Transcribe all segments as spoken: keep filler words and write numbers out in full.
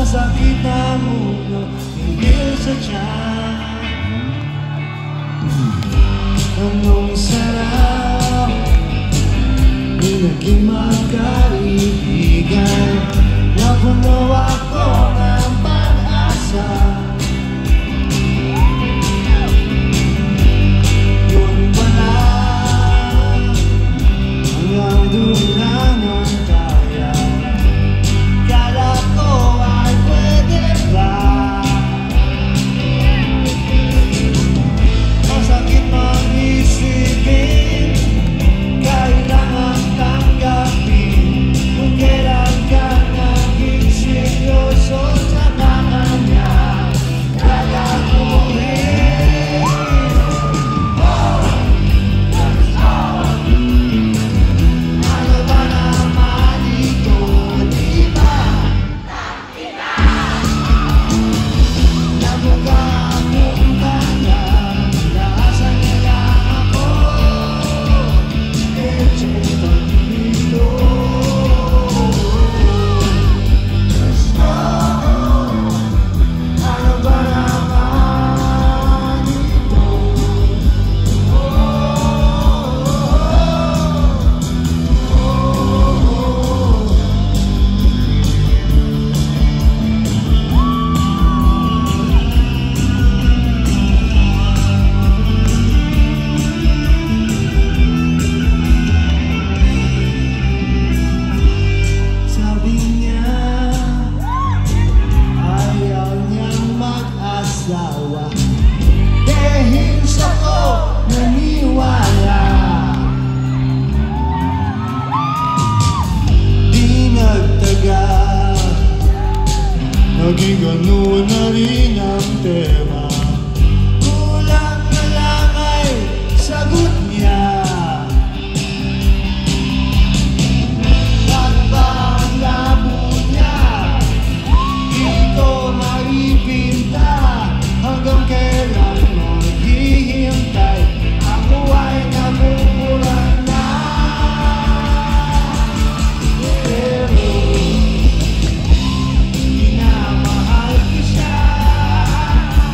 sakit ng ulo, hindi sa tiyan. Anong sarap di naging magkaibigan, napuno ako ng pag-asa. Yun pala, hanggang doon lang ang kaya. Kala ko ay pwede ba? Masakit mag-isipin, kailangan tanggapin kung kailan ka naging seryoso sa kanya. Gagaguhin. Ano ba naman ito, di ba? Namukha akong tanda, naasan na lang ako. Medyo pag-ibig. Ano ba naman ito? Sabi niya, ayaw niyang mag-asawa. Dahil sa ko naniwala, di nagtagal, naging ganun na rin ang tema. Kulang na lang ay sagot niya. Bakit ba ang labo niya? Dito maipinta, hanggang kailan maghihintay? Ako ay namumula na. Pero minamahal ko siya.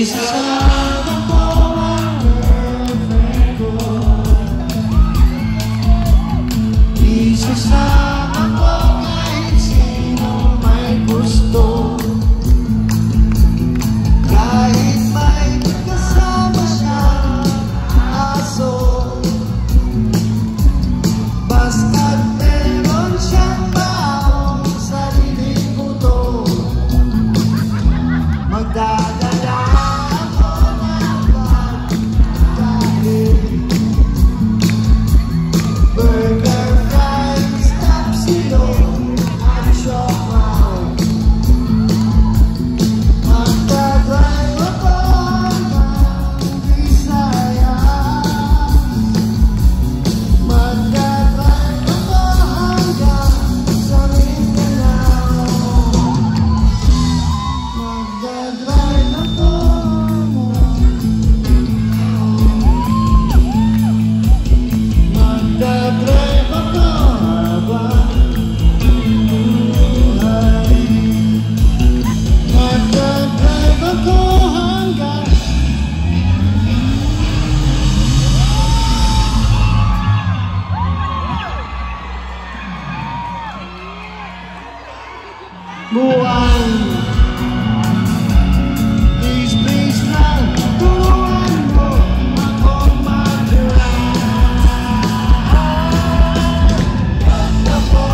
Isasama ko ang girlfriend ko. Isasama ko kahit sino may gusto. Kahit may kasama siyang aso. Basta't meron siyang baong sariling puto. Magdadala ako ng pagkain. Burger, fries, tapsilog at siomai. Magdadrive ako ng Visayas. Magdadrive ako hanggang sa Mindanao. Magdadrive ako. Magdadrive ako habang buhay. Magdadrive ako hanggang buwan. Please, please lang, tulungan mo akong mag-drive. Gusto ko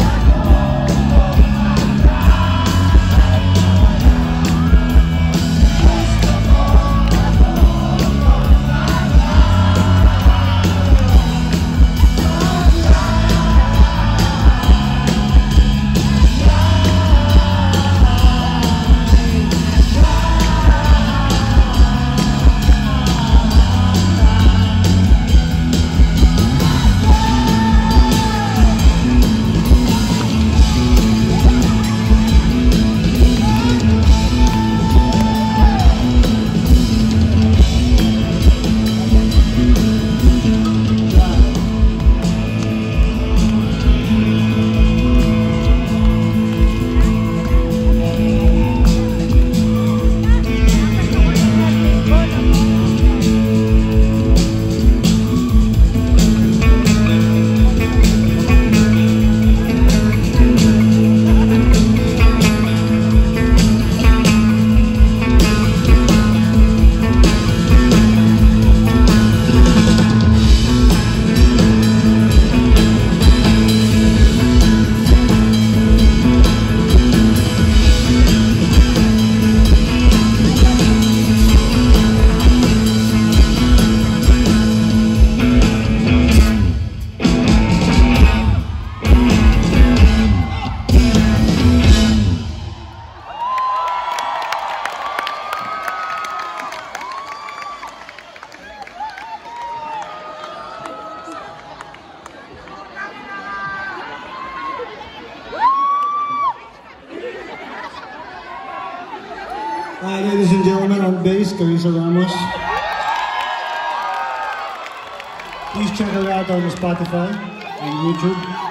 Hi, ladies and gentlemen, on bass, Carissa Ramos. Please check her out on Spotify and YouTube.